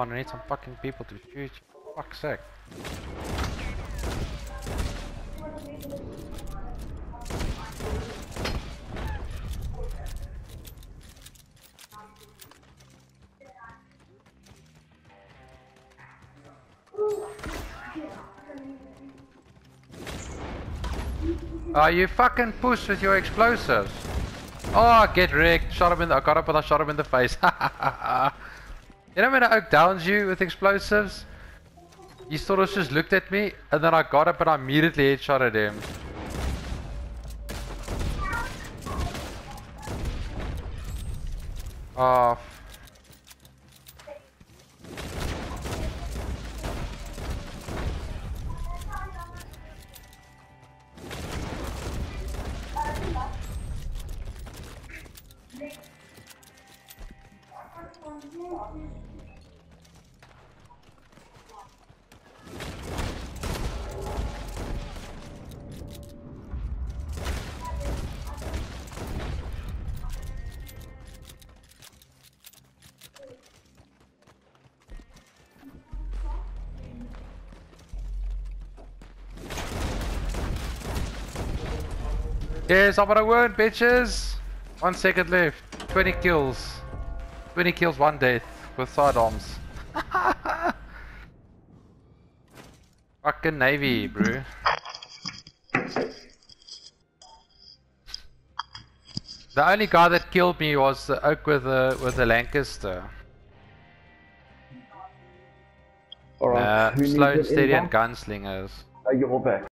on, I need some fucking people to shoot. Fuck's sake. Oh, you fucking push with your explosives. Oh, get wrecked. Shot him in the, I got up and I shot him in the face. You know when I oak downs you with explosives? He sort of just looked at me and then I got up and I immediately headshotted him. Oh. Yes, I'm gonna win, bitches! 1 second left. 20 kills. 20 kills, 1 death. With sidearms. Fucking Navy, bro. The only guy that killed me was the oak with the Lancaster. Alright, Slow and steady and gunslingers. I get all back.